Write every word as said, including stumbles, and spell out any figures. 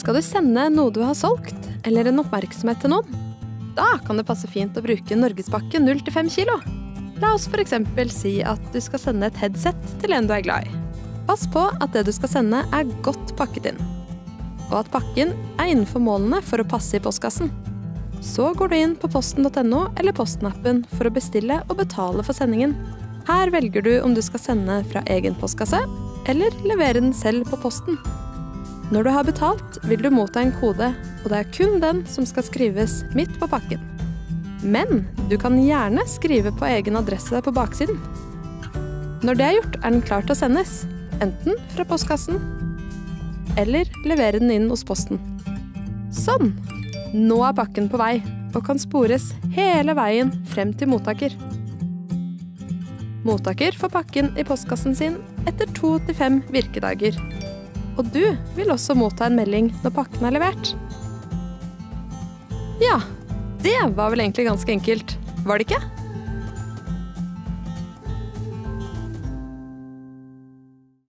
Skal du sende noe du har solgt, eller en oppmerksomhet til noen? Da kan det passe fint å bruke Norgespakke null til fem kilo. La oss for eksempel si at du skal sende et headset til en du er glad i. Pass på at det du skal sende er godt pakket inn, og at pakken er innenfor målene for å passe i postkassen. Så går du inn på posten punktum no eller posten-appen for å bestille og betale for sendingen. Her velger du om du skal sende fra egen postkasse, eller levere den selv på posten. Når du har betalt, vil du motta en kode, og det er kun den som skal skrives midt på pakken. Men du kan gjerne skrive på egen adresse på baksiden. Når det er gjort, er den klar til å sendes, enten fra postkassen, eller levere den inn hos posten. Sånn! Nå er pakken på vei, og kan spores hele veien frem til mottaker. Mottaker får pakken i postkassen sin etter to til fem virkedager. Og du vil også motta en melding når pakken er levert. Ja, det var vel egentlig ganske enkelt, var det ikke?